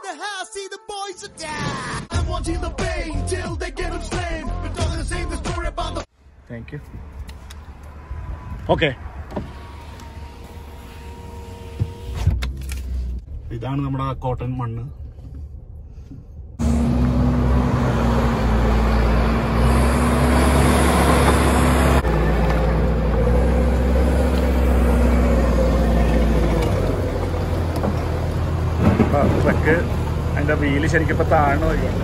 the house, see the boys are down. I'm watching the pain till they get them slain. But talking the same story about the. Thank you. Okay. ഇതാണ് നമ്മുടെ cotton മണ്ണ്. Truck അതിൻ്റെ wheel ശരിക്കും ഇപ്പം താഴ്ന്നു പോയിട്ടുണ്ട്.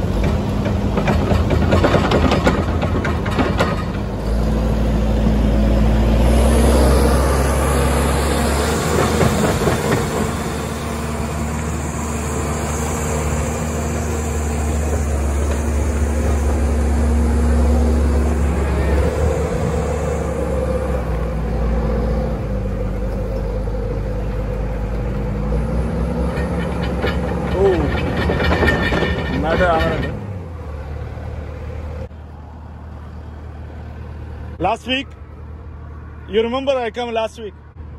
Last week, you remember I came last week?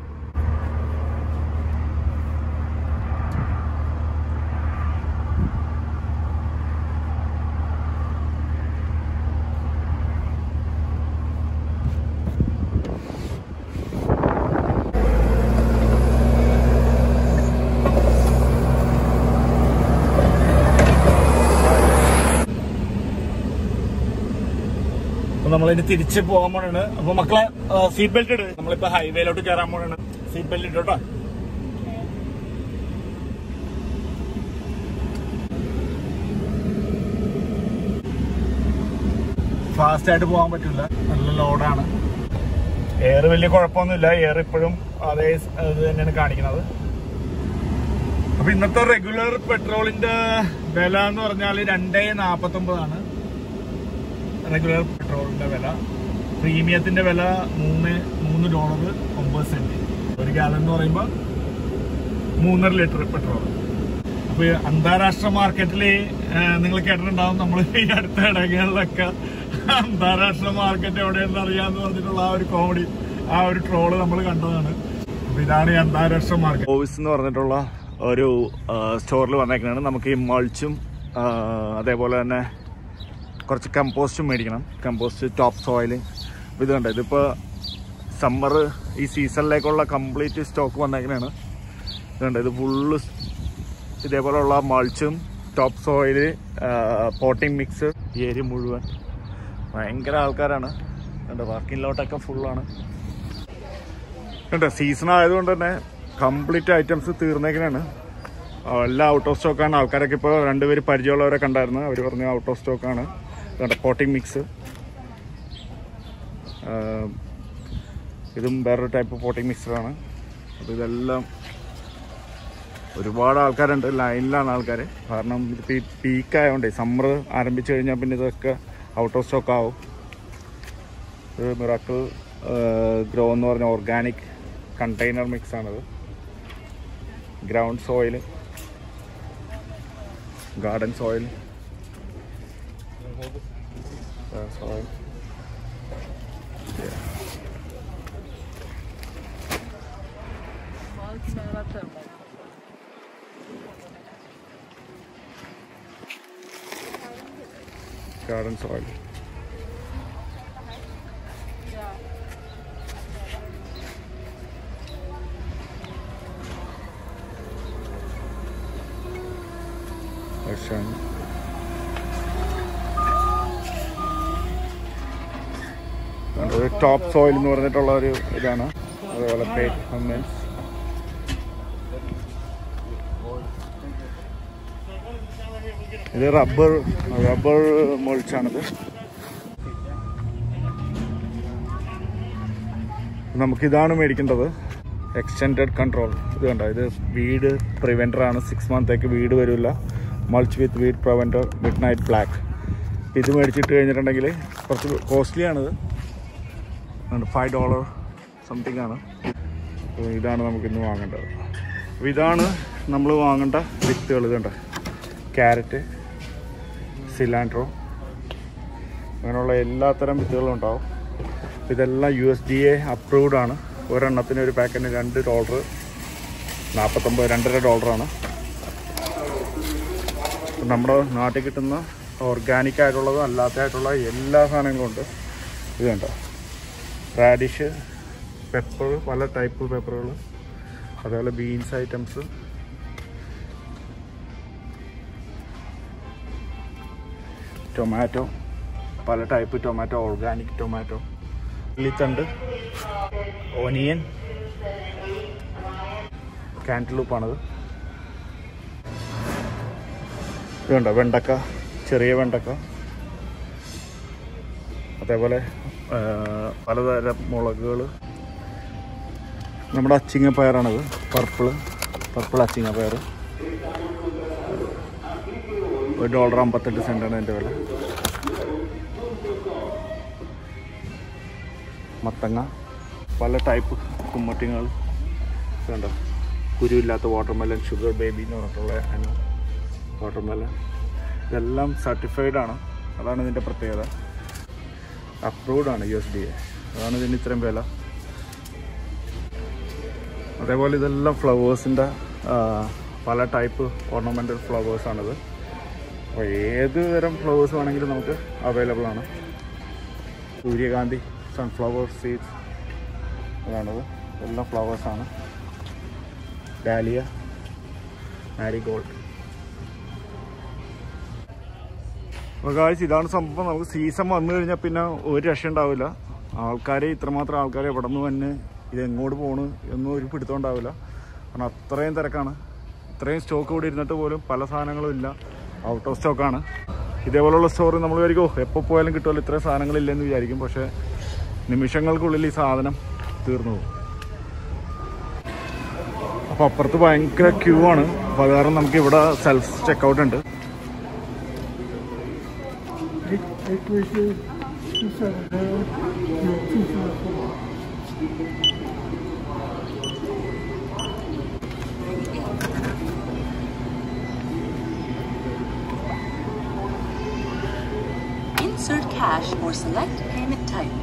നമ്മളിനി തിരിച്ച് പോകാൻ പോണാണ്. അപ്പൊ മക്കളെ സീറ്റ് ബെൽറ്റ് ഇട്. നമ്മളിപ്പോ ഹൈവേയിലോട്ട് കയറാൻ പോണാണ്. സീറ്റ് ബെൽറ്റ് ഇട്ടോട്ടോ. ഫാസ്റ്റ് ആയിട്ട് പോകാൻ പറ്റില്ല, നല്ല ലോഡാണ്. എയർ വലിയ കുഴപ്പമൊന്നുമില്ല. എയർ ഇപ്പോഴും അതേ ഇത് തന്നെയാണ് കാണിക്കുന്നത്. അപ്പൊ ഇന്നത്തെ റെഗുലർ പെട്രോളിന്റെ വില എന്ന് പറഞ്ഞാൽ 2.49 റെഗുലർ പെട്രോളിന്റെ വില. പ്രീമിയത്തിന്റെ വില $3.09. ഒരു ഗാലൻ എന്ന് പറയുമ്പോൾ 3.5 ലിറ്റർ പെട്രോൾ. അപ്പൊ അന്താരാഷ്ട്ര മാർക്കറ്റിൽ നിങ്ങൾ കേട്ടിട്ടുണ്ടാവും, നമ്മൾ ഈ അടുത്ത ഇടങ്ങളിലൊക്കെ അന്താരാഷ്ട്ര മാർക്കറ്റ് എവിടെയെന്ന് അറിയാന്ന് പറഞ്ഞിട്ടുള്ള ആ ഒരു കോമഡി, ആ ഒരു ട്രോള് നമ്മൾ കണ്ടതാണ്. അപ്പൊ ഇതാണ് ഈ അന്താരാഷ്ട്ര മാർക്കറ്റ്. ഓഫീസ് എന്ന് പറഞ്ഞിട്ടുള്ള ഒരു സ്റ്റോറിൽ വന്നേക്കുന്നതാണ്. നമുക്ക് ഈ മൾച്ചും അതേപോലെ തന്നെ കുറച്ച് കമ്പോസ്റ്റും മേടിക്കണം. Compost, top soil. ഇത് കണ്ടോ, ഇതിപ്പോൾ സമ്മർ ഈ സീസണിലേക്കുള്ള കംപ്ലീറ്റ് സ്റ്റോക്ക് വന്നേക്കുന്നതാണ്. ഇത് കണ്ടോ, ഇത് ഫുള്ള് ഇതേപോലെയുള്ള മൾച്ചും ടോപ്പ് സോയിൽ, പോട്ടിംഗ് മിക്സ്. ഈ ഏരിയ മുഴുവൻ ഭയങ്കര ആൾക്കാരാണ്. കണ്ടോ, പാർക്കിംഗ് ലോട്ടൊക്കെ ഫുള്ളാണ്. കണ്ടോ, സീസൺ ആയതുകൊണ്ട് തന്നെ കംപ്ലീറ്റ് ഐറ്റംസ് തീർന്നേക്കുന്നതാണ്. എല്ലാം ഔട്ട് ഓഫ് സ്റ്റോക്കാണ്. ആൾക്കാരൊക്കെ ഇപ്പോൾ 2 പേര് പരിചയമുള്ളവരെ കണ്ടായിരുന്നു. അവർ പറഞ്ഞു ഔട്ട് ഓഫ് സ്റ്റോക്കാണ്. കണ്ടോ, പോട്ടിംഗ് മിക്സ്. ഇതും വേറൊരു ടൈപ്പ് പോട്ടിംഗ് മിക്സറാണ്. അപ്പോൾ ഇതെല്ലാം ഒരുപാട് ആൾക്കാരുണ്ട്. ലൈനിലാണ് ആൾക്കാർ. കാരണം ഇതിപ്പോൾ ഈ പീക്കായതുകൊണ്ടേ സമ്മർ ആരംഭിച്ചു കഴിഞ്ഞാൽ പിന്നെ ഇതൊക്കെ ഔട്ട് ഓഫ് സ്റ്റോക്ക് ആവും. ഇത് മിറാക്കിൾ ഗ്രോ എന്ന് പറഞ്ഞ ഓർഗാനിക് കണ്ടെയ്നർ മിക്സാണിത്. Ground soil, garden soil, soil. Yeah. Garden soil. Top soil എന്ന് പറഞ്ഞിട്ടുള്ള ഒരു ഇതാണ്. അതുപോലെ ഇത് റബ്ബർ മൾച്ചാണിത്. നമുക്കിതാണ് മേടിക്കേണ്ടത്, എക്സ്റ്റെൻഡഡ് കൺട്രോൾ. ഇത് കണ്ടോ, ഇത് വീഡ് പ്രിവെൻറ്ററാണ്. 6 മന്ത്തേക്ക് വീട് വരില്ല. Mulch with weed preventer, midnight black. ഇത് മേടിച്ചിട്ട് കഴിഞ്ഞിട്ടുണ്ടെങ്കിൽ കുറച്ച് കോസ്റ്റ്ലിയാണിത്. $5 സംതിങ് ആണ്. ഇതാണ് നമുക്കിന്ന് വാങ്ങേണ്ടത്. അപ്പോൾ ഇതാണ് നമ്മൾ വാങ്ങേണ്ട വിത്തുകൾ. ഇതുണ്ട്, ക്യാരറ്റ്, സിലാൻഡ്രോ, അങ്ങനെയുള്ള എല്ലാത്തരം വിത്തുകളും ഉണ്ടാവും. ഇതെല്ലാം USDA അപ്രൂവ്ഡ് ആണ്. ഒരെണ്ണത്തിന് ഒരു പാക്കറ്റിന് $2, $2.50 ആണ്. നമ്മുടെ നാട്ടിൽ കിട്ടുന്ന ഓർഗാനിക് ആയിട്ടുള്ളതും അല്ലാത്തതായിട്ടുള്ള എല്ലാ സാധനങ്ങളും ഉണ്ട്. ഇത് കണ്ടോ, റാഡിഷ്, പെപ്പർ, പല ടൈപ്പ് പെപ്പറുകൾ, അതേപോലെ ബീൻസ് ഐറ്റംസ്, ടൊമാറ്റോ, പല ടൈപ്പ് ടൊമാറ്റോ, ഓർഗാനിക് ടൊമാറ്റോ, ഉള്ളിത്തണ്ട്, ഓനിയൻ, കാൻറ്റലൂപ്പാണത്. ഇതുണ്ടോ വെണ്ടക്ക, ചെറിയ വെണ്ടക്ക, അതേപോലെ പലതരം മുളകുകൾ. നമ്മുടെ അച്ചിങ്ങ പയറാണത്, പർപ്പിൾ അച്ചിങ്ങ പയർ. $1.58 അതിൻ്റെ വില. മത്തങ്ങ, പല ടൈപ്പ് കുമ്മട്ടിങ്ങൾ. വേണ്ട കുരുവില്ലാത്ത വാട്ടർമെലൺ, ഷുഗർ ബേബി എന്ന് പറഞ്ഞിട്ടുള്ള വാട്ടർമെലൺ. ഇതെല്ലാം സർട്ടിഫൈഡ് ആണ്, അതാണ് ഇതിൻ്റെ പ്രത്യേകത. അപ്രൂവ്ഡ് ആണ് USDA, അതാണ് ഇതിന് ഇത്രയും വില. അതേപോലെ ഇതെല്ലാം ഫ്ലവേഴ്സിൻ്റെ പല ടൈപ്പ് ഓർണമെൻ്റൽ ഫ്ലവേഴ്സാണിത്. അപ്പോൾ ഏത് തരം ഫ്ലവേഴ്സ് വേണമെങ്കിലും നമുക്ക് അവൈലബിൾ ആണ്. സൂര്യകാന്തി, സൺഫ്ലവർ സീഡ്സ്, അതാണത്. എല്ലാം ഫ്ലവേഴ്സാണ്. Dahlia, marigold. അപ്പോൾ കാഴ്ച ഇതാണ് സംഭവം. നമുക്ക് സീസൺ വന്നു കഴിഞ്ഞാൽ പിന്നെ ഒരു രക്ഷ ഉണ്ടാവില്ല. ഇത്രമാത്രം ആൾക്കാർ എവിടെ നിന്ന് തന്നെ ഇതെങ്ങോട്ട് പോകണം എന്നും ഒരു പിടുത്തം ഉണ്ടാവില്ല. കാരണം അത്രയും തിരക്കാണ്. ഇത്രയും സ്റ്റോക്ക് ഇവിടെ ഇരുന്നിട്ട് പോലും പല സാധനങ്ങളും ഇല്ല, ഔട്ട് ഓഫ് സ്റ്റോക്കാണ്. ഇതേപോലുള്ള സ്റ്റോറി നമ്മൾ വിചാരിക്കും എപ്പോൾ പോയാലും കിട്ടുമല്ലോ, ഇത്രയും സാധനങ്ങളില്ലെന്ന് വിചാരിക്കും. പക്ഷേ നിമിഷങ്ങൾക്കുള്ളിൽ ഈ സാധനം തീർന്നു പോകും. അപ്പോൾ അപ്പുറത്ത് ഭയങ്കര ക്യൂ ആണ്. അപ്പോൾ അത് കാരണം നമുക്ക് ഇവിടെ സെൽഫ് ചെക്കൗട്ട് ഉണ്ട്. Insert cash or select payment type.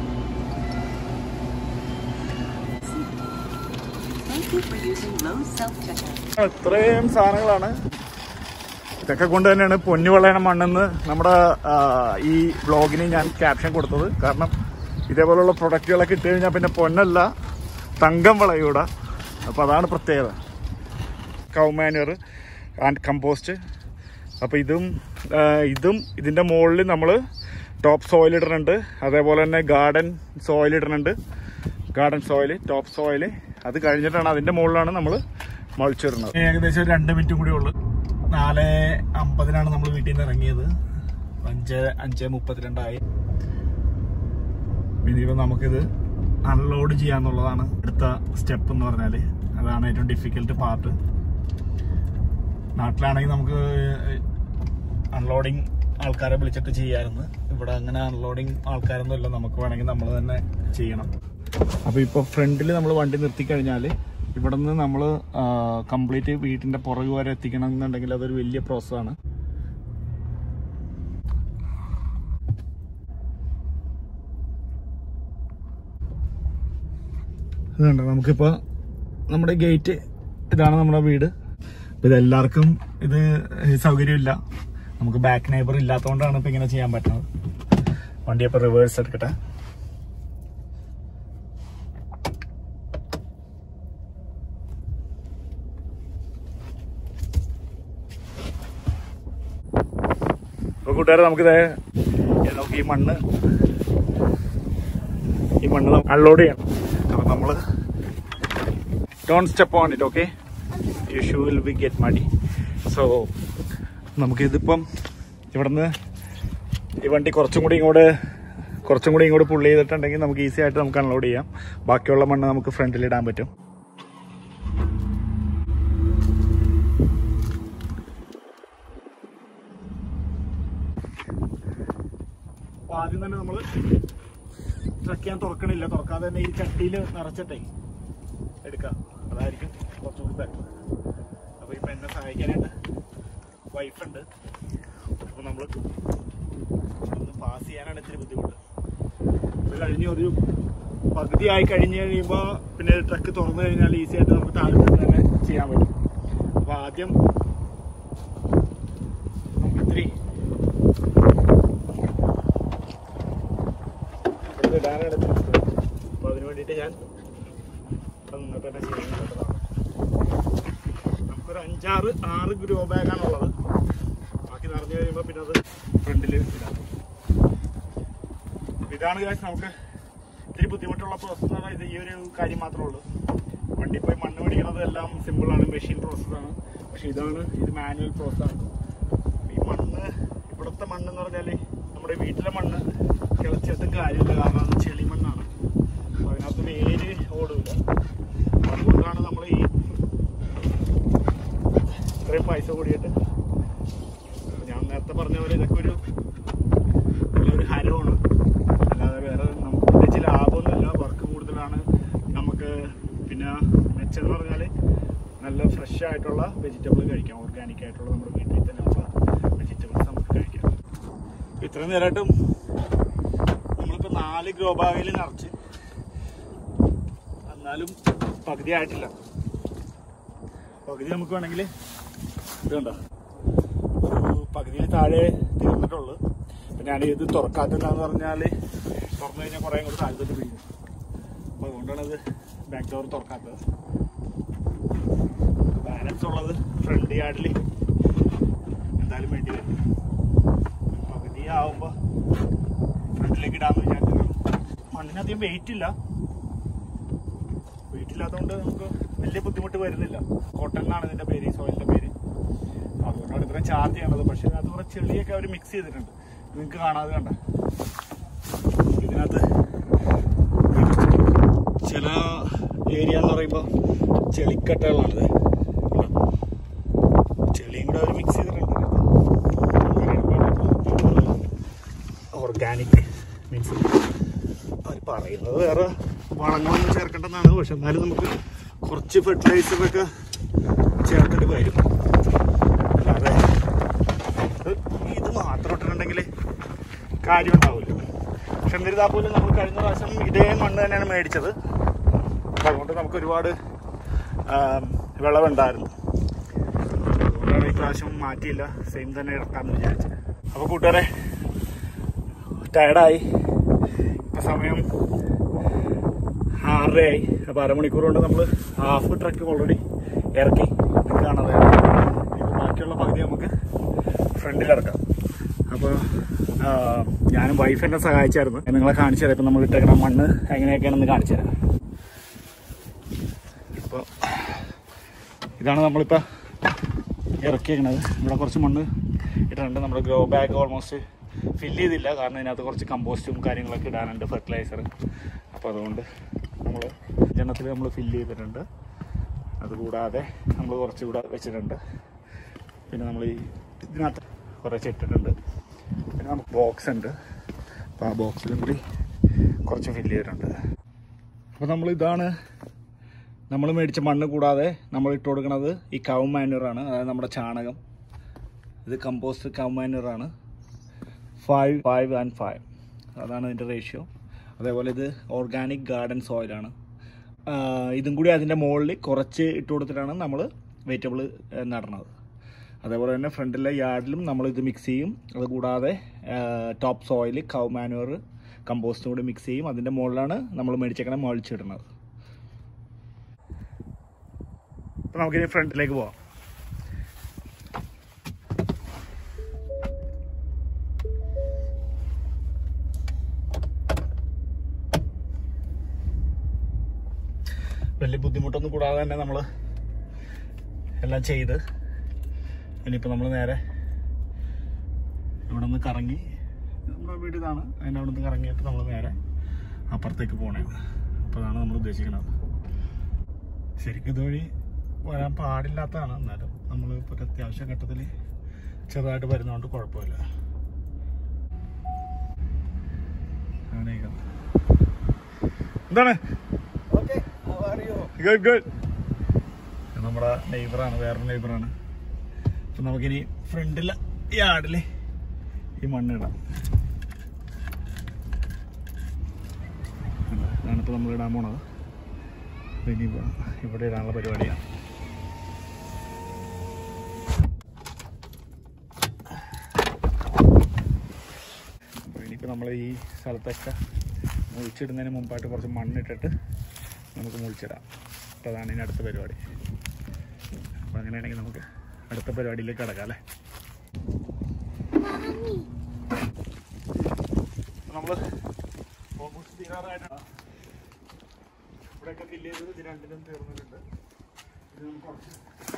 Thank you for using Lowe's self-checkout. ഇത്രയും സാധനങ്ങളാണ്. ഇതൊക്കെ കൊണ്ട് തന്നെയാണ് പൊന്നു വിളയണ മണ്ണെന്ന് നമ്മുടെ ഈ വ്ളോഗിന് ഞാൻ ക്യാപ്ഷൻ കൊടുത്തത്. കാരണം ഇതേപോലുള്ള പ്രൊഡക്റ്റുകളൊക്കെ ഇട്ട് കഴിഞ്ഞാൽ പിന്നെ പൊന്നല്ല തങ്കം വിളയൂടെ. അപ്പോൾ അതാണ് പ്രത്യേകത. Cow manure and compost. അപ്പോൾ ഇതും ഇതിൻ്റെ മുകളിൽ നമ്മൾ ടോപ്പ് സോയിൽ ഇടുന്നുണ്ട്. അതേപോലെ തന്നെ ഗാർഡൻ സോയിൽ ഇടുന്നുണ്ട്. Garden soil, top soil. അത് കഴിഞ്ഞിട്ടാണ് അതിൻ്റെ മുകളിലാണ് നമ്മൾ മൾച്ചിടുന്നത്. ഏകദേശം 2 മിനിറ്റും കൂടി ഉള്ളു. 4:50 നമ്മൾ വീട്ടിൽ നിന്ന് ഇറങ്ങിയത്. 5:32 ഇനിയിപ്പോൾ നമുക്കിത് അൺലോഡ് ചെയ്യാന്നുള്ളതാണ് അടുത്ത സ്റ്റെപ്പ് എന്ന് പറഞ്ഞാൽ. അതാണ് ഏറ്റവും ഡിഫിക്കൽട്ട് പാർട്ട്. നാട്ടിലാണെങ്കിൽ നമുക്ക് അൺലോഡിങ് ആൾക്കാരെ വിളിച്ചിട്ട് ചെയ്യാമായിരുന്നു. ഇവിടെ അങ്ങനെ അൺലോഡിങ് ആൾക്കാരൊന്നും ഇല്ല. നമുക്ക് വേണമെങ്കിൽ നമ്മൾ തന്നെ ചെയ്യണം. അപ്പോൾ ഇപ്പോൾ ഫ്രണ്ടിൽ നമ്മൾ വണ്ടി നിർത്തിക്കഴിഞ്ഞാൽ ഇവിടെ നിന്ന് നമ്മൾ കംപ്ലീറ്റ് വീട്ടിൻ്റെ പുറകു വരെ എത്തിക്കണം എന്നുണ്ടെങ്കിൽ അതൊരു വലിയ പ്രോസസ്സാണ്. ഇതുണ്ട് നമുക്കിപ്പോൾ നമ്മുടെ ഗേറ്റ്, ഇതാണ് നമ്മുടെ വീട്. അപ്പോൾ ഇതെല്ലാവർക്കും ഇത് സൗകര്യമില്ല. നമുക്ക് ബാക്ക് നൈബർ ഇല്ലാത്തതുകൊണ്ടാണ് ഇപ്പോൾ ഇങ്ങനെ ചെയ്യാൻ പറ്റുന്നത്. വണ്ടി ഇപ്പോൾ റിവേഴ്സ് എടുക്കട്ടെ. അപ്പോൾ കൂട്ടുകാരെ നമുക്ക് ഈ മണ്ണ് അൺലോഡ് ചെയ്യണം. അപ്പോൾ നമ്മൾ don't step on it, okay? You shoe will be get muddy. So നമുക്കിതിപ്പം ഇവിടുന്ന് ഈ വണ്ടി കുറച്ചും കൂടി ഇങ്ങോട്ട് പുള്ളി ചെയ്തിട്ടുണ്ടെങ്കിൽ നമുക്ക് ഈസി ആയിട്ട് നമുക്ക് അൺലോഡ് ചെയ്യാം. ബാക്കിയുള്ള മണ്ണ് നമുക്ക് ഫ്രണ്ടിലിടാൻ പറ്റും. അപ്പോൾ ആദ്യം തന്നെ നമ്മൾ ട്രക്ക് ചെയ്യാൻ തുറക്കാതെ തന്നെ ഈ ചട്ടിയിൽ നിറച്ചിട്ടേ എടുക്കാം. അതായിരിക്കും കുറച്ചുകൂടി ബെറ്റർ. അപ്പോൾ ഇപ്പം എന്നെ സഹായിക്കാനായിട്ട് വൈഫുണ്ട്. അപ്പോൾ നമ്മൾ ഒന്ന് പാസ് ചെയ്യാനാണ് ഇത്തിരി ബുദ്ധിമുട്ട്. ഇത് കഴിഞ്ഞ് ഒരു പകുതിയായി കഴിയുമ്പോൾ പിന്നെ ട്രക്ക് തുറന്നു കഴിഞ്ഞാൽ ഈസി ആയിട്ട് നമുക്ക് താഴെ തന്നെ ചെയ്യാൻ പറ്റും. അപ്പോൾ ആദ്യം ഇടാനാണ് അപ്പോൾ അതിന് വേണ്ടിയിട്ട് ഞാൻ നിങ്ങൾക്ക് തന്നെ ചെയ്യുന്നുള്ളതാണ്. നമുക്കൊരു 5-6 ഗ്രോ ബാഗാണുള്ളത്. ബാക്കി നിറഞ്ഞു കഴിയുമ്പോൾ പിന്നെ അത് ഫ്രണ്ടിൽ ഇടാം. ഇതാണ് കാര്യം നമുക്ക് ഇത്തിരി ബുദ്ധിമുട്ടുള്ള പ്രോസസ്സ് എന്ന് പറഞ്ഞാൽ ഈ ഒരു കാര്യം മാത്രമേ ഉള്ളൂ. വണ്ടി പോയി മണ്ണ് പിടിക്കുന്നത് എല്ലാം സിമ്പിളാണ്, മെഷീൻ പ്രോസസ്സാണ്. പക്ഷെ ഇത് മാനുവൽ പ്രോസസ്സാണ്. ഈ മണ്ണ്, ഇവിടുത്തെ മണ്ണെന്ന് പറഞ്ഞാൽ നമ്മുടെ വീട്ടിലെ മണ്ണ് കിളച്ചിട്ടും കാര്യമില്ല, കാരണം അത് ചെളി മണ്ണാണ്. അപ്പോൾ അതിനകത്ത് വേര് ഓടില്ല. അതുകൊണ്ടാണ് നമ്മൾ ഈ ഇത്രയും പൈസ കൂടിയിട്ട്, ഞാൻ നേരത്തെ പറഞ്ഞ പോലെ ഇതൊക്കെ ഒരു നല്ലൊരു ഹരമാണ്. അല്ലാതെ വേറെ നമുക്ക് പ്രത്യേകിച്ച് ലാഭമൊന്നുമില്ല. വർക്ക് കൂടുതലാണ് നമുക്ക്. പിന്നെ മെച്ചം എന്ന് പറഞ്ഞാൽ നല്ല ഫ്രഷ് ആയിട്ടുള്ള വെജിറ്റബിൾ കഴിക്കാം, ഓർഗാനിക് ആയിട്ടുള്ള നമ്മുടെ വീട്ടിൽ തന്നെ ഉള്ള വെജിറ്റബിൾസ് നമുക്ക് കഴിക്കാം. ഇത്രയും നേരമായിട്ടും നമ്മളിപ്പോൾ 4 ഗ്രോ ബാഗിൽ നിറച്ച്, എന്നാലും പകുതി ആയിട്ടില്ല. പകുതി നമുക്ക് വേണമെങ്കിൽ ഇത് കണ്ടോ, പകുതിയിൽ താഴെ തീർന്നിട്ടുള്ളൂ. അപ്പം ഞാനിത് തുറക്കാത്തതെന്ന് പറഞ്ഞാൽ തുറന്നു കഴിഞ്ഞാൽ കുറേ കൂടെ താഴ്ത്തിട്ട് പിടിക്കും. അപ്പോൾ അതുകൊണ്ടാണ് ഇത് ബാക്ക് ഡോർ തുറക്കാത്തത്. ബാലൻസ് ഉള്ളത് ഫ്രണ്ട് യാർഡിൽ എന്തായാലും വേണ്ടി വരും. പകുതി ആവുമ്പോൾ ഫ്രണ്ടിലേക്ക് ഇടാമെന്ന് വിചാരിച്ചതാണ്. മണ്ണിനധികം വെയിറ്റ് ഇല്ലാത്തതുകൊണ്ട് നമുക്ക് വലിയ ബുദ്ധിമുട്ട് വരുന്നില്ല. കോട്ടൺ എന്നാണ് ഇതിൻ്റെ പേര്, ഈ സോയിലിൻ്റെ പേര്. അതുകൊണ്ടാണ് ഇത്രയും ചാർജ് ചെയ്യണത്. പക്ഷേ ഇതിനകത്ത് കുറേ ചെളിയൊക്കെ അവർ മിക്സ് ചെയ്തിട്ടുണ്ട്. നിങ്ങൾക്ക് കാണാതെ കണ്ട ഇതിനകത്ത് ചില ഏരിയ എന്ന് പറയുമ്പോൾ ചെളിക്കട്ടകളാണിത്. ചെളിയും കൂടെ അവർ മിക്സ് ചെയ്തിട്ടുണ്ട്. ഓർഗാനിക് മീൻസ് അവർ പറയുന്നത് വേറെ വളങ്ങളൊന്നും ചേർക്കേണ്ടെന്നാണ്. പക്ഷെ എന്നാലും നമുക്ക് കുറച്ച് ഫെർട്ടിലൈസറൊക്കെ ചേർക്കേണ്ടി വരും. അല്ലാതെ ഇത് മാത്രം ഇട്ടിട്ടുണ്ടെങ്കിൽ കാര്യം ഉണ്ടാവില്ല. പക്ഷെ എന്നിരുന്നാൽ പോലും നമ്മൾ കഴിഞ്ഞ പ്രാവശ്യം ഇതേ മണ്ണ് തന്നെയാണ് മേടിച്ചത്. അപ്പം അതുകൊണ്ട് നമുക്ക് ഒരുപാട് വിളവുണ്ടായിരുന്നു. അതുകൊണ്ടാണ് ഈ പ്രാവശ്യം മാറ്റിയില്ല, സെയിം തന്നെ ഇറക്കാമെന്ന് വിചാരിച്ചത്. അപ്പോൾ കൂട്ടുകാരെ, ടയർഡായി. ഇപ്പം സമയം 6:30 അപ്പോൾ അരമണിക്കൂർ കൊണ്ട് നമ്മൾ ഹാഫ് ട്രക്ക് ഓൾറെഡി ഇറക്കി. കാണാതെ ഇപ്പോൾ ബാക്കിയുള്ള പകുതി നമുക്ക് ഫ്രണ്ടിലിറക്കാം. അപ്പോൾ ഞാനും വൈഫ് എന്നെ സഹായിച്ചായിരുന്നു. നിങ്ങളെ കാണിച്ചു തരാം. ഇപ്പം നമ്മൾ ഇട്ടേക്കുന്ന മണ്ണ് എങ്ങനെയൊക്കെയാണെന്ന് കാണിച്ചു തരാം. ഇപ്പോൾ ഇതാണ് നമ്മളിപ്പോൾ ഇറക്കിയിരിക്കുന്നത്. ഇവിടെ കുറച്ച് മണ്ണ് ഇട്ടിട്ടുണ്ട്. നമ്മുടെ ഗ്രോ ബാഗ് ഓൾമോസ്റ്റ് ഫില്ല് ചെയ്തില്ല, കാരണം ഇതിനകത്ത് കുറച്ച് കമ്പോസ്റ്റും കാര്യങ്ങളൊക്കെ ഇടാനുണ്ട്, ഫെർട്ടിലൈസർ. അപ്പോൾ അതുകൊണ്ട് നമ്മൾ ജനത്തിൽ നമ്മൾ ഫില്ല് ചെയ്തിട്ടുണ്ട്. അതുകൂടാതെ നമ്മൾ കുറച്ചുകൂടെ വെച്ചിട്ടുണ്ട്. പിന്നെ നമ്മൾ ഈ ഇതിനകത്ത് കുറച്ച് ഇട്ടിട്ടുണ്ട്. പിന്നെ നമുക്ക് ബോക്സ് ഉണ്ട്. അപ്പോൾ ആ ബോക്സിലും കൂടി കുറച്ച് ഫില്ല് ചെയ്തിട്ടുണ്ട്. അപ്പോൾ ഇതാണ് നമ്മൾ മേടിച്ച മണ്ണ്. കൂടാതെ നമ്മൾ ഇട്ട് കൊടുക്കുന്നത് ഈ കൗ മാനുവറാണ്, അതായത് നമ്മുടെ ചാണകം. ഇത് കമ്പോസ്റ്റ് കൗ മാനുവറാണ്. 5:5 അതാണ് ഇതിൻ്റെ റേഷ്യോ. അതേപോലെ ഇത് ഓർഗാനിക് ഗാർഡൻ സോയിലാണ്. ഇതും കൂടി അതിൻ്റെ മുകളിൽ കുറച്ച് ഇട്ട് കൊടുത്തിട്ടാണ് നമ്മൾ വെജിറ്റബിൾ നടണത്. അതേപോലെ തന്നെ ഫ്രണ്ടിലെ യാർഡിലും നമ്മളിത് മിക്സ് ചെയ്യും. അതുകൂടാതെ ടോപ്പ് സോയിൽ കൗ മാനുവർ കമ്പോസ്റ്റും കൂടി മിക്സ് ചെയ്യും. അതിൻ്റെ മുകളിലാണ് നമ്മൾ മേടിച്ചേക്കണ മുകളിച്ചിടുന്നത്. അപ്പോൾ നമുക്കിനി ഫ്രണ്ടിലേക്ക് പോവാം. വലിയ ബുദ്ധിമുട്ടൊന്നും കൂടാതെ തന്നെ നമ്മൾ എല്ലാം ചെയ്ത് ഇനിയിപ്പോൾ നമ്മൾ നേരെ ഇവിടെ നിന്ന് കറങ്ങി, നമ്മുടെ വീട് ഇതാണ്, അതിൻ്റെ അവിടെ നിന്ന് കറങ്ങിയിട്ട് നമ്മൾ നേരെ അപ്പുറത്തേക്ക് പോകണേ. അപ്പോൾ അതാണ് നമ്മൾ ഉദ്ദേശിക്കുന്നത്. ശരിക്കും ഇതുവഴി വരാൻ പാടില്ലാത്തതാണ്. എന്നാലും നമ്മളിപ്പോൾ ഒരു അത്യാവശ്യ ഘട്ടത്തിൽ ചെറുതായിട്ട് വരുന്നതുകൊണ്ട് കുഴപ്പമില്ല. എന്താണ് ഗുഡ് ഗുഡ്. നമ്മുടെ നെയ്ബറാണ്, വേറൊരു നെയ്ബറാണ്. അപ്പം നമുക്കിനി ഫ്രണ്ടിലെ യാർഡിൽ ഈ മണ്ണിടാം. ഇതാണിപ്പോൾ നമ്മൾ ഇടാൻ പോണത്. ഇനി ഇവിടെ ഇടാനുള്ള പരിപാടിയാണ്. അപ്പോൾ ഇനിയിപ്പോൾ നമ്മൾ ഈ സ്ഥലത്തൊക്കെ മുളിച്ചിടുന്നതിന് മുമ്പായിട്ട് കുറച്ച് മണ്ണിട്ടിട്ട് നമുക്ക് മുളിച്ചിടാം. അപ്പോൾ അതാണ് ഇനി അടുത്ത പരിപാടി. അപ്പോൾ അങ്ങനെയാണെങ്കിൽ നമുക്ക് അടുത്ത പരിപാടിയിലേക്ക് കിടക്കാം അല്ലേ. നമ്മൾ ഓൾമോസ്റ്റ് തീരാറായിട്ടാണ്. ഇവിടെയൊക്കെ ഫില്ല് ചെയ്തത് ഇത് രണ്ടിലും തീർന്നിട്ടുണ്ട്. ഇത് നമുക്ക് കുറച്ച്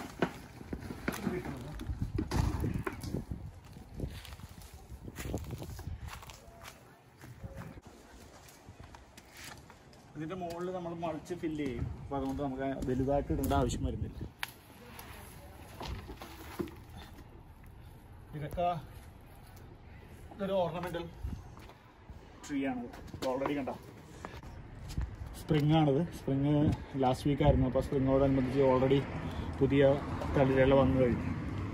ഇതിൻ്റെ മുകളിൽ നമ്മൾ മറിച്ച് ഫില്ല് ചെയ്യും. അപ്പോൾ അതുകൊണ്ട് നമുക്ക് വലുതായിട്ട് ഇടേണ്ട ആവശ്യം വരുന്നില്ല. ഇതൊക്കെ ഇതൊരു ഓർണമെൻ്റൽ ട്രീ ആണ്. ഓൾറെഡി കണ്ടോ, സ്പ്രിങ് ആണിത്. സ്പ്രിങ് ലാസ്റ്റ് വീക്ക് ആയിരുന്നു. അപ്പോൾ സ്പ്രിങ്ങോടനുബന്ധിച്ച് ഓൾറെഡി പുതിയ തളിരെല്ലാം വന്നു കഴിഞ്ഞു.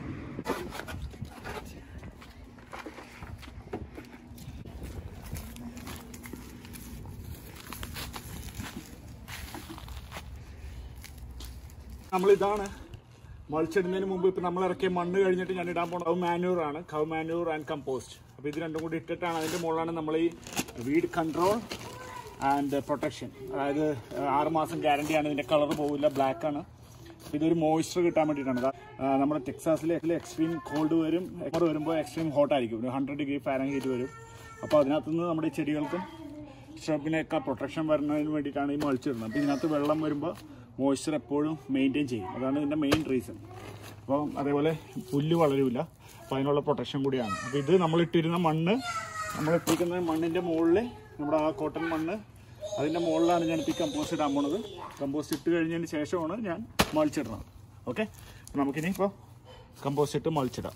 നമ്മളിതാണ് മൾച്ചിടുന്നതിന് മുമ്പ് ഇപ്പം നമ്മൾ ഇറക്കിയ മണ്ണ് കഴിഞ്ഞിട്ട് ഞാൻ ഇടാൻ പോകുന്നത് കവ് മാന്യൂറാണ്. Cow manure and compost. അപ്പോൾ ഇത് രണ്ടും കൂടി ഇട്ടിട്ടാണ് അതിൻ്റെ മുകളിലാണ് നമ്മൾ ഈ വീഡ് കൺട്രോൾ ആൻഡ് പ്രൊട്ടക്ഷൻ, അതായത് 6 മാസം ഗ്യാരണ്ടിയാണ്. ഇതിൻ്റെ കളർ പോവില്ല, ബ്ലാക്ക് ആണ്. ഇതൊരു മോയ്സ്ചർ കിട്ടാൻ വേണ്ടിയിട്ടാണ്. നമ്മുടെ ടെക്സാസിലെ എക്സ്ട്രീം കോൾഡ് വരും, വരുമ്പോൾ എക്സ്ട്രീം ഹോട്ട് ആയിരിക്കും. ഒരു 100 ഡിഗ്രി ഫാരൻഹീറ്റ് വരും. അപ്പോൾ അതിനകത്തുനിന്ന് നമ്മുടെ ചെടികൾക്കും ഷ്രബിനെയൊക്കെ പ്രൊട്ടക്ഷൻ വരുന്നതിന് വേണ്ടിയിട്ടാണ് ഈ മൾച്ചിടുന്നത്. അപ്പോൾ ഇതിനകത്ത് വെള്ളം വരുമ്പോൾ മോയ്സ്ചർ എപ്പോഴും മെയിൻറ്റെയിൻ ചെയ്യും. അതാണ് ഇതിൻ്റെ മെയിൻ റീസൺ. അപ്പോൾ അതേപോലെ പുല്ല് വളരില്ല. അപ്പോൾ അതിനുള്ള പ്രൊട്ടക്ഷൻ കൂടിയാണ്. അപ്പോൾ ഇത് നമ്മളിട്ടിരുന്ന മണ്ണ്, നമ്മളിട്ടിരിക്കുന്ന മണ്ണിൻ്റെ മുകളിൽ നമ്മുടെ ആ കോട്ടൺ മണ്ണ്, അതിൻ്റെ മുകളിലാണ് ഞാനിപ്പോൾ ഈ കമ്പോസ്റ്റ് ഇടാൻ പോണത്. കമ്പോസ്റ്റ് ഇട്ട് കഴിഞ്ഞതിന് ശേഷമാണ് ഞാൻ മൾച്ചിടുന്നത്. ഓക്കെ, നമുക്കിനി ഇപ്പോൾ കമ്പോസ്റ്റ് ഇട്ട് മൾച്ചിടാം.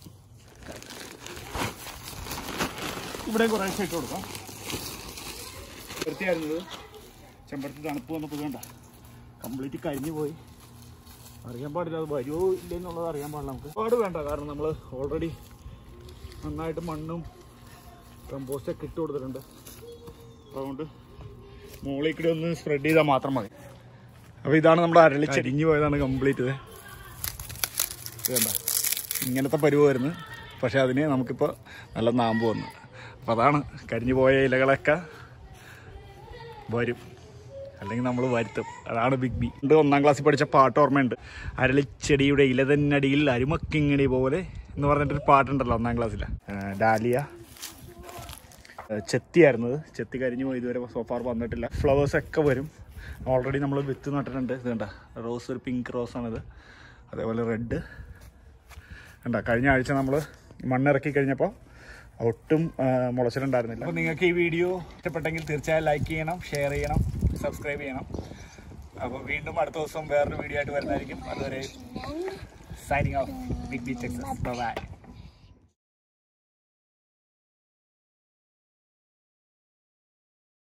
ഇവിടെ കുറേ ഇട്ട് കൊടുക്കാം. വൃത്തിയായിരുന്നത് ചെമ്പരത്തി തണുപ്പ് വന്നപ്പോൾ വേണ്ട കംപ്ലീറ്റ് കരിഞ്ഞു പോയി. അറിയാൻ പാടില്ല അത് വരുമോ ഇല്ലെന്നുള്ളത് അറിയാൻ പാടില്ല. നമുക്ക് ഒരുപാട് വേണ്ട, കാരണം നമ്മൾ ഓൾറെഡി നന്നായിട്ട് മണ്ണും കമ്പോസ്റ്റൊക്കെ ഇട്ട് കൊടുത്തിട്ടുണ്ട്. അതുകൊണ്ട് മുകളിലേക്കൂടെ ഒന്ന് സ്പ്രെഡ് ചെയ്താൽ മാത്രം മതി. അപ്പോൾ ഇതാണ് നമ്മുടെ അരളി കരിഞ്ഞു പോയതാണ് കംപ്ലീറ്റ്. വേണ്ട ഇങ്ങനത്തെ പരുവായിരുന്നു. പക്ഷേ അതിന് നമുക്കിപ്പോൾ നല്ല നാമ്പ് വന്നു. അപ്പോൾ അതാണ് കരിഞ്ഞു പോയ ഇലകളൊക്കെ വരും, അല്ലെങ്കിൽ നമ്മൾ വരുത്തും. അതാണ് ബിഗ് ബി. 1ാം ക്ലാസ്സിൽ പഠിച്ച പാട്ട് ഓർമ്മയുണ്ട്. അരളിച്ചെടിയുടെ ഇല തന്നടിയിൽ അരുമക്കിങ്ങടി പോലെ എന്ന് പറഞ്ഞിട്ടൊരു പാട്ടുണ്ടല്ലോ 1ാം ക്ലാസ്സിൽ. ഡാലിയ ചെത്തിയായിരുന്നത്. ചെത്തി കരിഞ്ഞു പോയി, ഇതുവരെ സോഫാർ വന്നിട്ടില്ല. ഫ്ലവേഴ്സൊക്കെ വരും. ഓൾറെഡി നമ്മൾ വിത്ത് നട്ടിട്ടുണ്ട്. ഇത് കണ്ട റോസ്, ഒരു പിങ്ക് റോസാണിത്. അതേപോലെ റെഡ് കണ്ട. കഴിഞ്ഞ ആഴ്ച നമ്മൾ മണ്ണിറക്കി കഴിഞ്ഞപ്പോൾ ഒട്ടും മുളച്ചിട്ടുണ്ടായിരുന്നില്ല. അപ്പോൾ നിങ്ങൾക്ക് ഈ വീഡിയോ ഇഷ്ടപ്പെട്ടെങ്കിൽ തീർച്ചയായും ലൈക്ക് ചെയ്യണം, ഷെയർ ചെയ്യണം, സബ്സ്ക്രൈബ് ചെയ്യണം. അപ്പോൾ വീണ്ടും അടുത്ത ദിവസം വേറൊരു വീഡിയോ ആയിട്ട് വരുന്നതായിരിക്കും. അതുവരെ signing off, big B Texas. By.